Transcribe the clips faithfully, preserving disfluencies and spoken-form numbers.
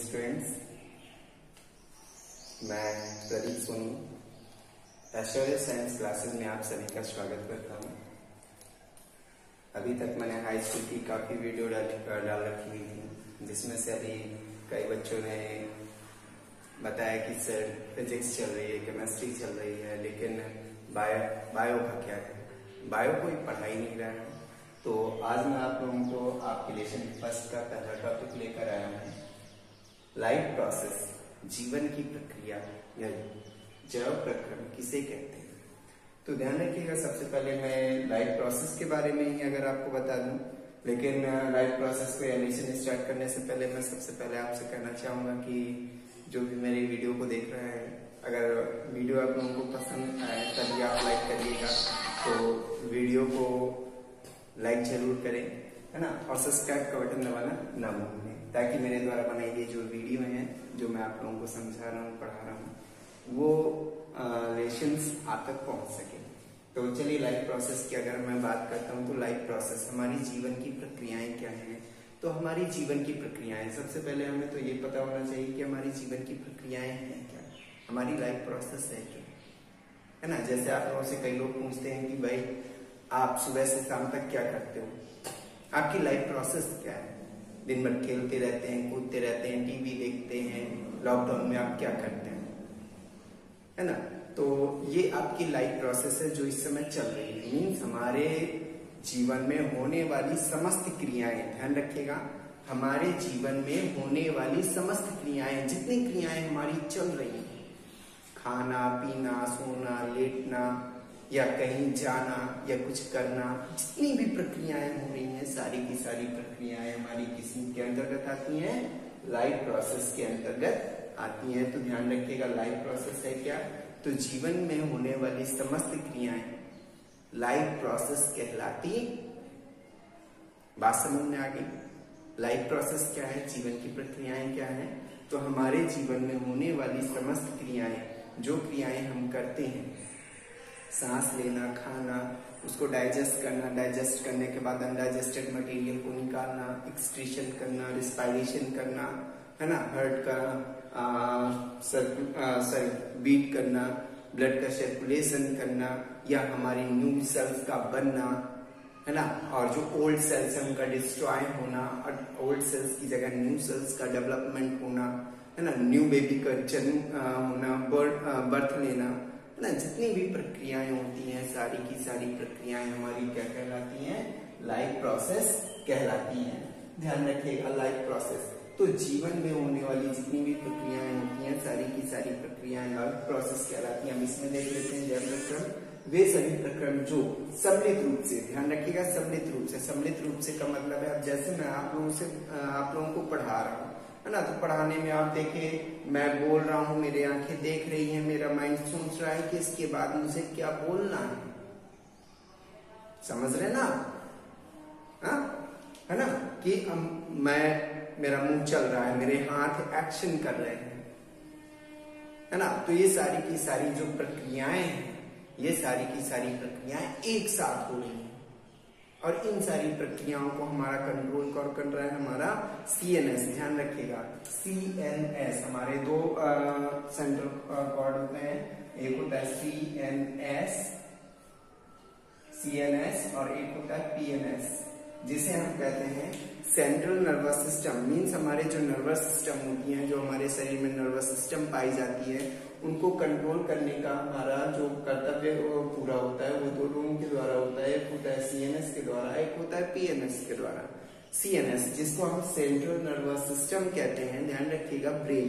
Students, मैं Pradeep Soni Aishwarya science classes में आप सभी का स्वागत करता हूं। अभी तक मैंने हाई स्कूल की काफ़ी वीडियो डाल डाल रखी हुई थी, जिसमें से अभी कई बच्चों ने बताया कि सर फिजिक्स चल रही है, केमिस्ट्री चल रही है, लेकिन बायो बायो का क्या है, बायो कोई पढ़ा ही नहीं रहा है। तो आज मैं आप लोगों को आपके लेसन फर्स्ट का पहला टॉपिक लेकर आया हूँ, लाइफ प्रोसेस, जीवन की प्रक्रिया या जैव प्रक्रम किसे कहते हैं। तो ध्यान रखिएगा, सबसे पहले मैं लाइफ प्रोसेस के बारे में ही अगर आपको बता दूं, लेकिन लाइफ प्रोसेस को लेसन स्टार्ट करने से पहले मैं सबसे पहले आपसे कहना चाहूंगा कि जो भी मेरी वीडियो को देख रहे हैं, अगर वीडियो आप लोगों को पसंद आए तभी आप लाइक करिएगा, तो वीडियो को लाइक जरूर करें, है ना, और सब्सक्राइब का बटन दबाना ना भूलें, ताकि मेरे द्वारा बनाई गई जो वीडियो है, जो मैं आप लोगों को समझा रहा हूँ, पढ़ा रहा हूँ, वो लेसन्स आप तक पहुँच सके। तो चलिए लाइफ प्रोसेस की अगर मैं बात करता हूँ, तो लाइफ प्रोसेस हमारी जीवन की प्रक्रियाएं क्या हैं। तो हमारी जीवन की प्रक्रियाएं, सबसे पहले हमें तो ये पता होना चाहिए कि हमारी जीवन की प्रक्रियाएं हैं क्या, हमारी लाइफ प्रोसेस है क्या, है ना। जैसे आप लोगों से कई लोग पूछते हैं कि भाई आप सुबह से शाम तक क्या करते हो, आपकी लाइफ प्रोसेस क्या है। दिन भर खेलते रहते हैं, कूदते रहते हैं, टीवी देखते हैं, लॉकडाउन में आप क्या करते हैं, है ना। तो ये आपकी लाइफ प्रोसेस है जो इस समय चल रही है। मीन्स हमारे जीवन में होने वाली समस्त क्रियाएं, ध्यान रखिएगा, हमारे जीवन में होने वाली समस्त क्रियाएं, जितनी क्रियाएं हमारी चल रही हैं, खाना पीना, सोना, लेटना या कहीं जाना या कुछ करना, जितनी भी प्रक्रियाएं हो रही हैं, सारी की सारी प्रक्रियाएं हमारी किसी के अंतर्गत आती हैं, लाइफ प्रोसेस के अंतर्गत आती हैं। तो ध्यान रखिएगा, लाइफ प्रोसेस है क्या, तो जीवन में होने वाली समस्त क्रियाएं लाइफ प्रोसेस कहलाती। बात समझ में आ गई। लाइफ प्रोसेस क्या है, जीवन की प्रक्रियाएं क्या है। तो हमारे जीवन में होने वाली समस्त क्रियाएं, जो क्रियाएं हम करते हैं, सांस लेना, खाना, उसको डाइजेस्ट करना, डाइजेस्ट करने के बाद अनडाइजेस्टेड मटेरियल को निकालना, एक्सक्रीशन करना, रिस्पायरेशन करना, है ना, हार्ट का आ, सर, आ, सर बीट करना, ब्लड का सर्कुलेशन करना, या हमारी न्यू सेल्स का बनना, है ना, और जो ओल्ड सेल्स है उनका डिस्ट्रॉय होना, और ओल्ड सेल्स की जगह न्यू सेल्स का डेवलपमेंट होना, है ना, न्यू बेबी का जन्म होना, बर्थ बर्थ लेना, है ना। जितनी भी प्रक्रियाएं होती हैं, सारी की सारी प्रक्रियाएं हमारी क्या कहलाती हैं, लाइफ प्रोसेस कहलाती हैं। ध्यान रखिएगा, लाइफ प्रोसेस, तो जीवन में होने वाली जितनी भी प्रक्रियाएं होती हैं, सारी की सारी प्रक्रियाएं लाइफ प्रोसेस कहलाती हैं। हम इसमें देख लेते हैं जैव प्रक्रम, वे सभी प्रक्रम जो सम्मिलित रूप से, ध्यान रखिएगा, सम्मिलित रूप से, सम्मिलित रूप से का मतलब है, अब जैसे मैं आप लोगों से आप लोगों को पढ़ा रहा हूँ, है ना, तो पढ़ाने में आप देखें, मैं बोल रहा हूँ, मेरी आंखें देख रही हैं, मेरा माइंड सोच रहा है कि इसके बाद मुझे क्या बोलना है, समझ रहे ना, हा? है ना, कि मैं, मेरा मुंह चल रहा है, मेरे हाथ एक्शन कर रहे हैं, है ना। तो ये सारी की सारी जो प्रक्रियाएं हैं, ये सारी की सारी प्रक्रियाएं एक साथ हो रही हैं, और इन सारी प्रक्रियाओं को हमारा कंट्रोल कौन कर रहा है, हमारा सी एन एस। ध्यान रखिएगा, सी एन एस, हमारे दो सेंट्रल कॉर्ड होते हैं, एक होता है C N S, C N S, और एक होता है पी एन एस, जिसे हम कहते हैं सेंट्रल नर्वस सिस्टम। मीन्स हमारे जो नर्वस सिस्टम होती हैं, जो हमारे शरीर में नर्वस सिस्टम पाई जाती है, उनको कंट्रोल करने का हमारा जो कर्तव्य वो पूरा होता है, वो दो लोगों के द्वारा होता है। एक होता है सी एन एस के द्वारा, एक होता है पी एन एस के द्वारा। सी एन एस, जिसको हम सेंट्रल नर्वस सिस्टम कहते हैं, ध्यान रखिएगा, brain,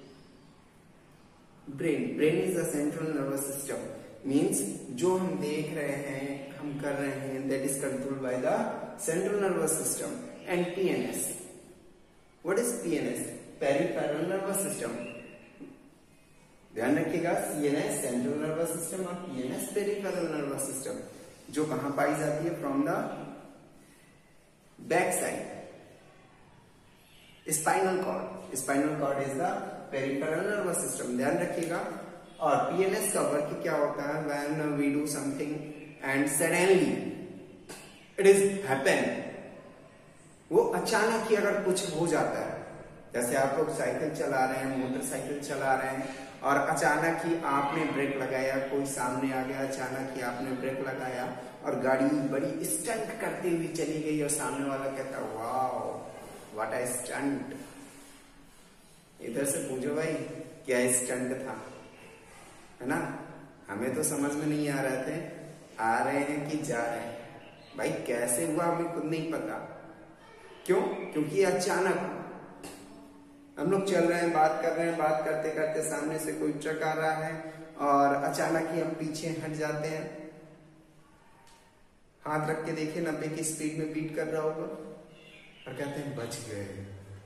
brain brain is the central nervous system. Means जो हम देख रहे हैं, हम कर रहे हैं, that is controlled by the central nervous system. And P N S, what is P N S, peripheral nervous system. ध्यान रखिएगा, C N S central nervous system और P N S peripheral nervous system, जो कहां पाई जाती है, from the back side, spinal cord. Spinal cord is the peripheral nervous system, ध्यान रखिएगा। और पी एन एस का वर्क क्या होता है, when we do something and suddenly it is happen, वो अचानक ही अगर कुछ हो जाता है, जैसे आप लोग साइकिल चला रहे हैं, मोटरसाइकिल चला रहे हैं और अचानक ही आपने ब्रेक लगाया, कोई सामने आ गया, अचानक ही आपने ब्रेक लगाया और गाड़ी बड़ी स्टंट करती हुई चली गई और सामने वाला कहता वाओ व्हाट अ स्टंट। इधर से पूछो भाई क्या स्टंट था, है ना? हमें तो समझ में नहीं आ रहे थे, आ रहे हैं कि जा रहे हैं, भाई कैसे हुआ हमें खुद नहीं पता। क्यों? क्योंकि अचानक हम लोग चल रहे हैं, बात कर रहे हैं, बात करते करते सामने से कोई ट्रक आ रहा है और अचानक ही हम पीछे हट जाते हैं, हाथ रख के देखिए नब्बे की स्पीड में बीट कर रहा होगा और कहते हैं बच गए।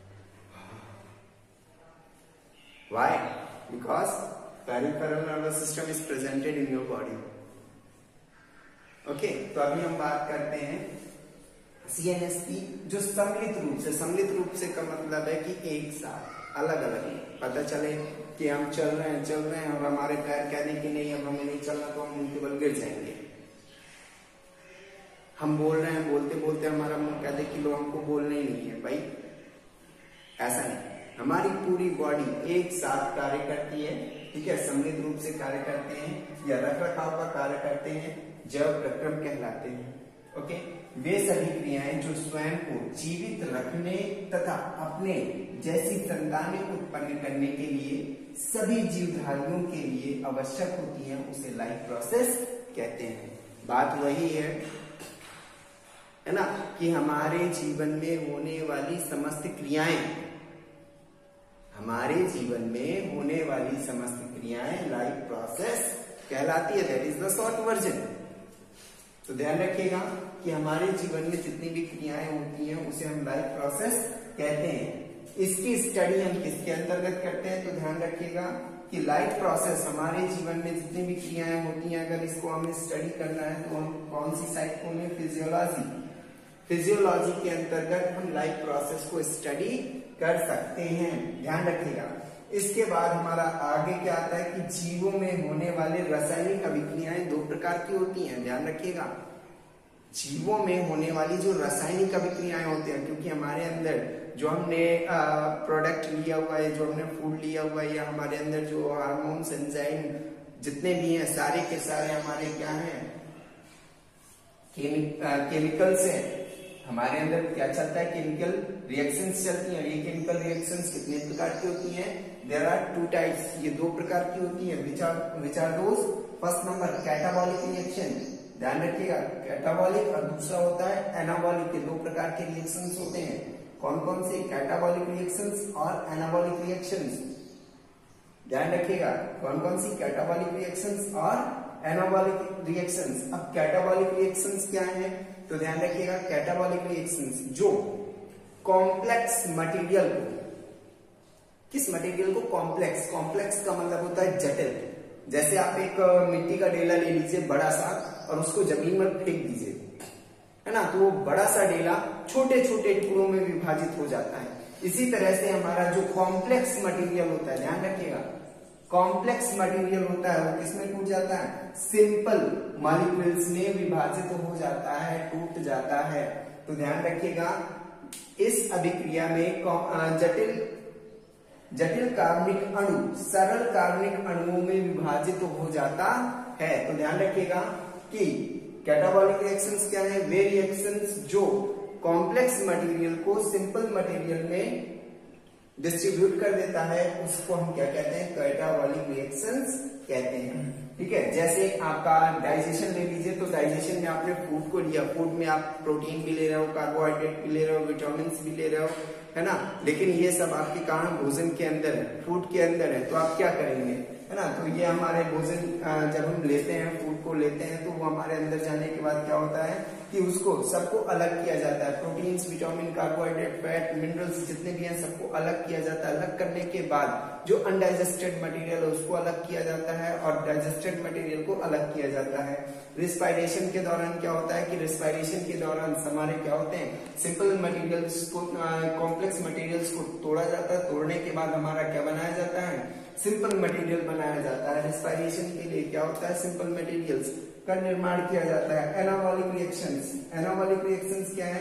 Why? Because peripheral nervous system is presented in your body. Okay, तो अभी हम बात करते हैं सी एन एस की, जो सम्मिलित रूप से, सम्मिलित रूप से का मतलब है कि एक साथ अलग अलग पता चले कि हम चल रहे हैं चल रहे हैं और हमारे पैर कह दें कि नहीं अब हमें नहीं चलना, तो हम उनके बल गिर जाएंगे। हम बोल रहे हैं, बोलते बोलते हमारा मुंह कह दे कि लो हमको बोलना ही नहीं है, भाई ऐसा नहीं। हमारी पूरी बॉडी एक साथ कार्य करती है, ठीक है, सम्मिलित रूप से कार्य करते हैं या रख रखाव का कार्य करते हैं, जब प्रक्रम कहलाते हैं। ओके, वे सभी क्रियाएं जो स्वयं को जीवित रखने तथा अपने जैसी संतानें उत्पन्न करने के लिए सभी जीवधारियों के लिए आवश्यक होती हैं, उसे लाइफ प्रोसेस कहते हैं। बात वही है है ना, कि हमारे जीवन में होने वाली समस्त क्रियाएं, हमारे जीवन में होने वाली समस्त क्रियाएं लाइफ प्रोसेस कहलाती है। That is the short version. तो ध्यान रखिएगा कि हमारे जीवन में जितनी भी क्रियाएं होती हैं उसे हम लाइफ प्रोसेस कहते हैं। इसकी स्टडी हम किसके अंतर्गत करते हैं? तो ध्यान रखिएगा कि लाइफ प्रोसेस, हमारे जीवन में जितनी भी क्रियाएं होती हैं, अगर इसको हमें स्टडी करना है तो हम कौन सी साइट खोलें? फिजियोलॉजी। फिजियोलॉजी के अंतर्गत हम लाइफ प्रोसेस को स्टडी कर सकते हैं, ध्यान रखिएगा। इसके बाद हमारा आगे क्या आता है कि जीवों में होने वाले रासायनिक अभिक्रियाएं दो प्रकार की होती हैं, ध्यान रखिएगा। जीवों में होने वाली जो रासायनिक अभिक्रियाएं होती हैं, क्योंकि हमारे अंदर जो हमने प्रोडक्ट लिया हुआ है, जो हमने फूड लिया हुआ है, या हमारे अंदर जो हार्मोन्स, एंजाइम जितने भी हैं, सारे के सारे हमारे क्या हैं? केमिकल्स हैं। हमारे अंदर क्या चलता है? केमिकल रिएक्शंस चलती हैं। ये केमिकल रिएक्शंस कितने प्रकार की होती हैं? देयर आर टू टाइप्स, ये दो प्रकार की होती हैं। Which are which are those? First number catabolic reaction, ध्यान रखिएगा, कैटाबॉलिक, और दूसरा होता है एनाबॉलिक। ये दो प्रकार के रिएक्शंस होते हैं। कौन कौन से? कैटाबॉलिक रिएक्शंस और एनाबॉलिक रिएक्शंस, ध्यान रखिएगा। कौन कौन सी? कैटाबॉलिक रिएक्शंस और एनाबॉलिक रिएक्शंस। अब कैटाबॉलिक रिएक्शंस क्या है? तो ध्यान रखिएगा, कैटाबॉलिक रिएक्शंस जो कॉम्प्लेक्स मटेरियल को, किस मटेरियल को? कॉम्प्लेक्स। कॉम्प्लेक्स का मतलब होता है जटिल। जैसे आप एक मिट्टी का डेला ले लीजिए बड़ा सा और उसको जमीन में फेंक दीजिए, है ना, तो वो बड़ा सा डेला छोटे छोटे टुकड़ों में विभाजित हो जाता है। इसी तरह से हमारा जो कॉम्प्लेक्स मटेरियल होता है, ध्यान रखिएगा, कॉम्प्लेक्स मटेरियल होता है वो किसमें टूट जाता है? सिंपल मॉलिक्यूल्स में विभाजित हो जाता है, टूट जाता है। तो ध्यान रखिएगा, इस अभिक्रिया में जटिल जटिल कार्बनिक अणु सरल कार्बनिक अणुओं में विभाजित हो जाता है। तो ध्यान रखिएगा कि कैटाबॉलिक रिएक्शंस क्या है? वे रिएक्शंस जो कॉम्प्लेक्स मटेरियल को सिंपल मटेरियल में डिस्ट्रीब्यूट कर देता है, उसको हम क्या कहते हैं? कैटाबॉलिक रिएक्शंस कहते हैं। ठीक है, जैसे आपका डाइजेशन ले लीजिए, तो डाइजेशन में आपने फूड को लिया, फूड में आप प्रोटीन भी ले रहे हो, कार्बोहाइड्रेट भी ले रहे हो, विटामिन भी ले रहे हो, है ना, लेकिन ये सब आपके कारण भोजन के अंदर है, फूड के अंदर है, तो आप क्या करेंगे, है ना, तो ये हमारे भोजन जब हम लेते हैं, फूड को लेते हैं, तो वो हमारे अंदर जाने के बाद क्या होता है कि उसको सबको अलग किया जाता है। Proteins, vitamin, carbohydrate, fat, minerals जितने भी हैं सबको अलग किया जाता है। अलग करने के बाद जो अनडाइजेस्टेड मटेरियल है उसको अलग किया जाता है और डाइजेस्टेड मटेरियल को अलग किया जाता है। रिस्पायरेशन के दौरान क्या होता है कि रिस्पायरेशन के दौरान हमारे क्या होते हैं? सिंपल मटेरियल्स को, कॉम्प्लेक्स मटेरियल्स को तोड़ा जाता है। तोड़ने के बाद हमारा क्या बनाया जाता है? सिंपल मटेरियल बनाया जाता है। रिस्पायरेशन के लिए क्या होता है? सिंपल मटेरियल्स का निर्माण किया जाता है। एनाबॉलिक रिएक्शंस, एनाबॉलिक रिएक्शंस क्या है?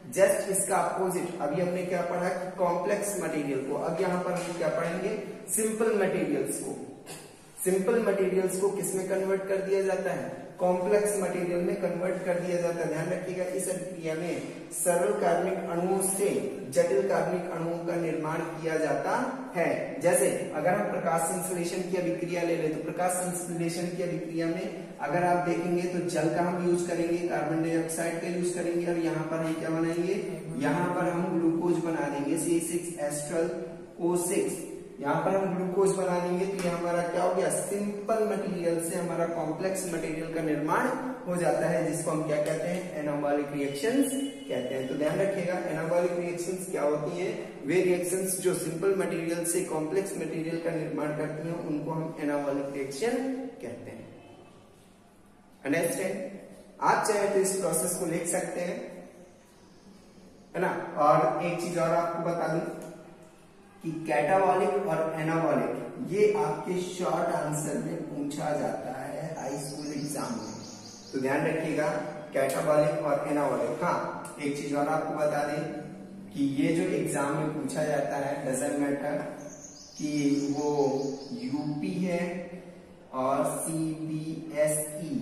जस्ट इसका अपोजिट अभी हमने क्या पढ़ा कि कॉम्प्लेक्स मटेरियल को, अब यहाँ पर हम क्या पढ़ेंगे, सिंपल मटेरियल्स को। सिंपल मटेरियल्स को किसमें कन्वर्ट कर दिया जाता है, कॉम्प्लेक्स मटेरियल में कन्वर्ट कर दिया जाता है। ध्यान रखिएगा इस अभिक्रिया में सरल कार्बनिक अणुओं से जटिल कार्बनिक अणुओं का निर्माण किया जाता है। जैसे अगर हम प्रकाश संश्लेषण की अभिक्रिया ले ले तो प्रकाश संश्लेषण की अभिक्रिया में अगर आप देखेंगे तो जल का हम यूज करेंगे, कार्बन डाइऑक्साइड का यूज करेंगे, और यहाँ पर हम क्या बनाएंगे, यहाँ पर हम ग्लूकोज बना देंगे सी सिक्स एस्ट्रल ओ सिक्स, यहाँ पर हम ग्लूकोज बना देंगे। तो ये हमारा क्या हो गया, सिंपल मटेरियल से हमारा कॉम्प्लेक्स मटेरियल का निर्माण हो जाता है, जिसको हम क्या कहते हैं, एनाबॉलिक रिएक्शंस कहते हैं। तो ध्यान रखिएगा एनाबॉलिक रिएक्शंस क्या होती हैं, वे रिएक्शंस जो सिंपल मटेरियल से कॉम्प्लेक्स मटेरियल का निर्माण करती हैं उनको हम एनाबॉलिक रिएक्शन कहते हैं। अंडरस्टैंड? आप चाहे तो इस प्रोसेस को लिख सकते हैं, है ना। और एक चीज और आपको बता दूं कि कैटाबॉलिक और एनाबॉलिक ये आपके शॉर्ट आंसर में पूछा जाता है हाई स्कूल एग्जाम में, तो ध्यान रखिएगा कैटाबॉलिक और एनाबॉलिक। हाँ, एक चीज और आपको बता दें कि ये जो एग्जाम में पूछा जाता है डजंट मैटर कि वो यूपी है और सीबीएसई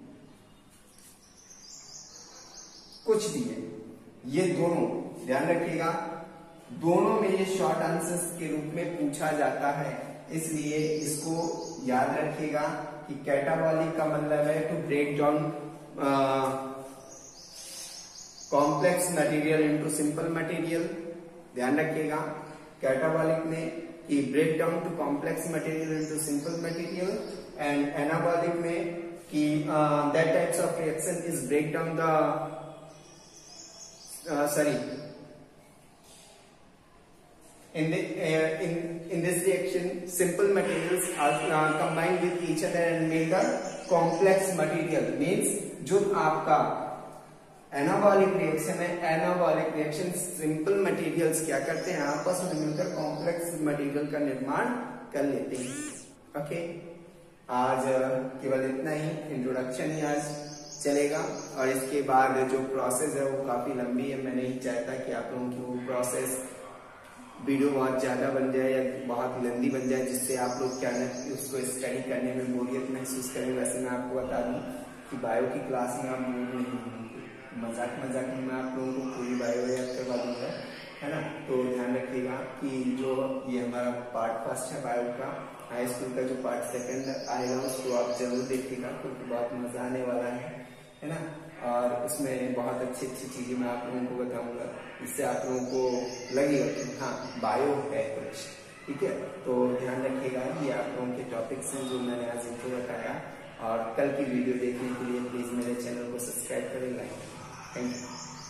कुछ भी है, ये दोनों ध्यान रखिएगा, दोनों में ये शॉर्ट आंसर्स के रूप में पूछा जाता है। इसलिए इसको याद रखिएगा कि कैटाबॉलिक का मतलब है to break down complex material into simple material. ध्यान रखिएगा कैटाबॉलिक में कि break down to complex material into simple material, and anabolic में कि that types of reaction is break down the sorry In, the, uh, in, in this reaction, simple materials are uh, combined with each other and make the complex material. Means जो आपका anabolic reaction है, anabolic reaction simple materials क्या करते हैं, आपस में मिलकर complex material का निर्माण कर लेते हैं। ओके, आज केवल इतना ही, इंट्रोडक्शन ही आज चलेगा, और इसके बाद जो प्रोसेस है वो काफी लंबी है। मैं नहीं चाहता कि आप लोगों की वो प्रोसेस वीडियो बहुत ज्यादा बन जाए या बहुत लंबी बन जाए, जिससे आप लोग क्या ना उसको स्टडी करने में बोरियत महसूस करें। वैसे मैं आपको बता दूं कि बायो की क्लास में आप बोर नहीं होंगे, मजाक मजाक में मैं आप लोगों को पूरी बायो याद करवा दूंगा, है ना। तो ध्यान रखिएगा कि जो ये हमारा पार्ट फर्स्ट है बायो का, हाई स्कूल का जो पार्ट सेकंड आएगा उसको आप जरूर देखिएगा, क्योंकि बहुत मजा आने वाला है, है ना। और उसमें बहुत अच्छी अच्छी चीजें मैं आप लोगों को बताऊंगा, जिससे आप लोगों को लगेगा कि हाँ बायो है कुछ, ठीक है। तो ध्यान रखिएगा, ये आप लोगों के टॉपिक्स हैं जो मैंने आज इनको बताया, और कल की वीडियो देखने के लिए प्लीज मेरे चैनल को सब्सक्राइब करें, लाइक। Thank you.